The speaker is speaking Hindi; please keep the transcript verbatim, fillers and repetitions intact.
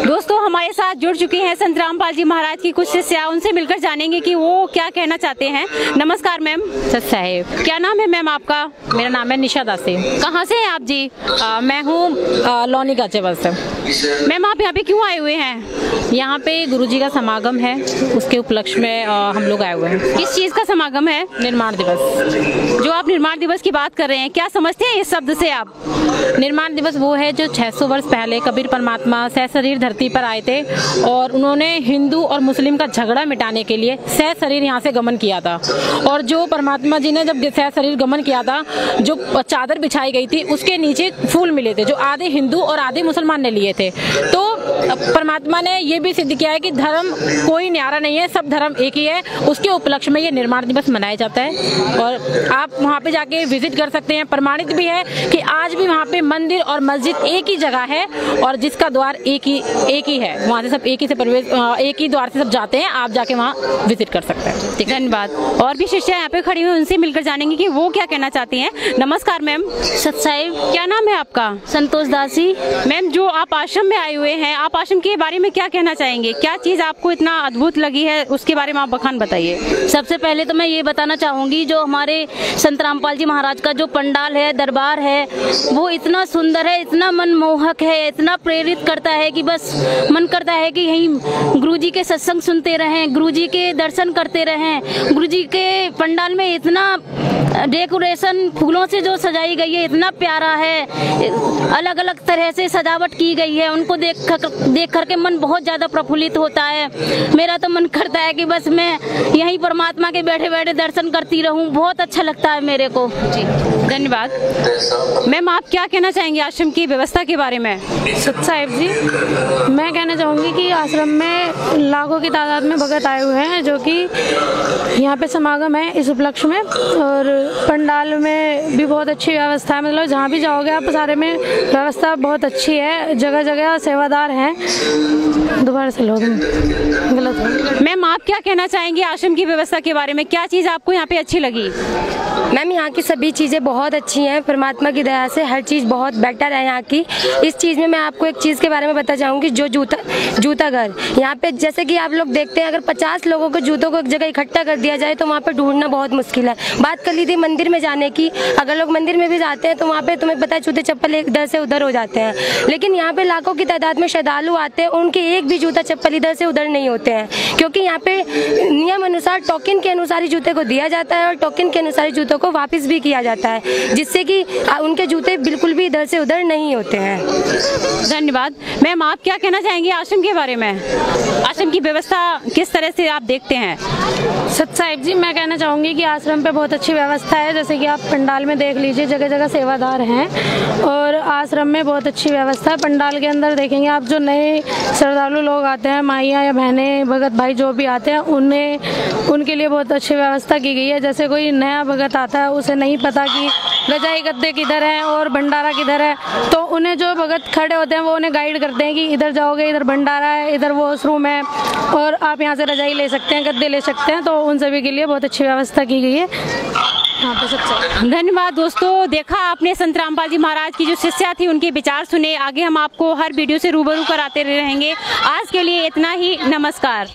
दोस्तों हमारे साथ जुड़ चुके हैं संत रामपाल जी महाराज की कुछ शिष्या, उनसे मिलकर जानेंगे कि वो क्या कहना चाहते हैं। नमस्कार मैम। सत साहेब। क्या नाम है मैम आपका? मेरा नाम है निशा दासी। कहाँ से हैं आप जी? आ, मैं हूँ लोनी गाजेबाद से। मैम आप यहाँ पे क्यों आए हुए हैं? यहाँ पे गुरुजी का समागम है, उसके उपलक्ष्य में आ, हम लोग आए हुए हैं। किस चीज़ का समागम है? निर्माण दिवस। जो आप निर्माण दिवस की बात कर रहे हैं, क्या समझते हैं इस शब्द से आप? निर्माण दिवस वो है जो छह सौ वर्ष पहले कबीर परमात्मा सह शरीर धरती पर आए थे और उन्होंने हिंदू और मुस्लिम का झगड़ा मिटाने के लिए सह शरीर यहाँ से गमन किया था। और जो परमात्मा जी ने जब सह शरीर गमन किया था, जो चादर बिछाई गई थी उसके नीचे फूल मिले थे जो आधे हिंदू और आधे मुसलमान ने लिए थे। तो परमात्मा ने ये भी सिद्ध किया है कि धर्म कोई न्यारा नहीं है, सब धर्म एक ही है। उसके उपलक्ष्य में ये निर्माण दिवस मनाया जाता है और आप वहाँ पे जाके विजिट कर सकते हैं। प्रमाणित भी है कि आज भी वहाँ पे मंदिर और मस्जिद एक ही जगह है और जिसका द्वार एक ही एक ही है, वहाँ से सब एक ही से प्रवेश एक ही द्वार से सब जाते हैं। आप जाके वहाँ विजिट कर सकते हैं। ठीक, धन्यवाद। और भी शिष्या यहाँ पे खड़ी हुई, उनसे मिलकर जानेंगे कि वो क्या कहना चाहती हैं। नमस्कार मैम। सत साहिब। क्या नाम है आपका? संतोष दासी। मैम जो आप आश्रम में आए हुए हैं, आप आश्रम के बारे में क्या कहना चाहेंगे? क्या चीज़ आपको इतना अद्भुत लगी है, उसके बारे में आप बखान बताइए। सबसे पहले तो मैं ये बताना चाहूँगी, जो हमारे संत रामपाल जी महाराज का जो पंडाल है, दरबार है, वो इतना सुंदर है, इतना मनमोहक है, इतना प्रेरित करता है कि बस मन करता है कि यहीं गुरुजी के सत्संग सुनते रहें, गुरुजी के दर्शन करते रहें। गुरुजी के पंडाल में इतना डेकोरेशन फूलों से जो सजाई गई है, इतना प्यारा है, अलग अलग तरह से सजावट की गई है। उनको देख कर, देख करके मन बहुत ज़्यादा प्रफुल्लित होता है। मेरा तो मन करता है कि बस मैं यहीं परमात्मा के बैठे बैठे दर्शन करती रहूं। बहुत अच्छा लगता है मेरे को जी। धन्यवाद। मैम आप क्या कहना चाहेंगे आश्रम की व्यवस्था के बारे में? सत साहिब जी, मैं कहना चाहूँगी कि आश्रम में लाखों की तादाद में भगत आए हुए हैं, जो कि यहाँ पे समागम है इस उपलक्ष्य में। और पंडाल में भी बहुत अच्छी व्यवस्था है, मतलब जहाँ भी जाओगे आप सारे में व्यवस्था बहुत अच्छी है। जगह जगह सेवादार हैं। दोबारा से लोग गलत है। मैम आप क्या कहना चाहेंगे आश्रम की व्यवस्था के बारे में? क्या चीज़ आपको यहाँ पे अच्छी लगी? मैम यहाँ की सभी चीज़ें बहुत अच्छी हैं, परमात्मा की दया से हर चीज़ बहुत बेटर है यहाँ की। इस चीज़ में मैं आपको एक चीज़ के बारे में बता चाहूँगी, जो जूता जूता घर यहाँ पे, जैसे कि आप लोग देखते हैं, अगर पचास लोगों को जूतों को एक जगह इकट्ठा कर दिया जाए तो वहाँ पे ढूंढना बहुत मुश्किल है। बात कर ली थी मंदिर में जाने की, अगर लोग मंदिर में भी जाते हैं तो वहाँ पे तुम्हें पता है जूते चप्पल इधर से उधर हो जाते हैं, लेकिन यहाँ पे लाखों की तादाद में श्रद्धालु आते हैं, उनके एक भी जूता चप्पल इधर से उधर नहीं होते हैं, क्योंकि यहाँ पे नियम अनुसार टोकन के अनुसार ही जूते को दिया जाता है और टोकन के अनुसार जूतों को वापस भी किया जाता है, जिससे कि उनके जूते बिल्कुल भी इधर से उधर नहीं होते हैं। धन्यवाद। मैम आप क्या कहना चाहेंगे आश्रम के बारे में? आश्रम की व्यवस्था किस तरह से आप देखते हैं? सत साहिब जी, मैं कहना चाहूँगी कि आश्रम पे बहुत अच्छी व्यवस्था है। जैसे कि आप पंडाल में देख लीजिए, जगह जगह सेवादार हैं और आश्रम में बहुत अच्छी व्यवस्था है। पंडाल के अंदर देखेंगे आप, जो नए श्रद्धालु लोग आते हैं, माइयाँ या बहनें, भगत भाई जो भी आते हैं, उन्हें उनके लिए बहुत अच्छी व्यवस्था की गई है। जैसे कोई नया भगत आता है, उसे नहीं पता कि गजाई गद्दे किधर है और भंडारा किधर है, तो उन्हें जो भगत खड़े होते हैं वो उन्हें गाइड करते हैं कि इधर जाओगे, इधर भंडारा है, इधर वॉशरूम है और आप यहाँ से रजाई ले सकते हैं, गद्दे ले सकते हैं। तो उन सभी के लिए बहुत अच्छी व्यवस्था की गई है। हाँ, तो सबसे धन्यवाद। दोस्तों देखा आपने संत रामपाल जी महाराज की जो शिष्या थी, उनके विचार सुने। आगे हम आपको हर वीडियो से रूबरू कराते रहेंगे। आज के लिए इतना ही। नमस्कार।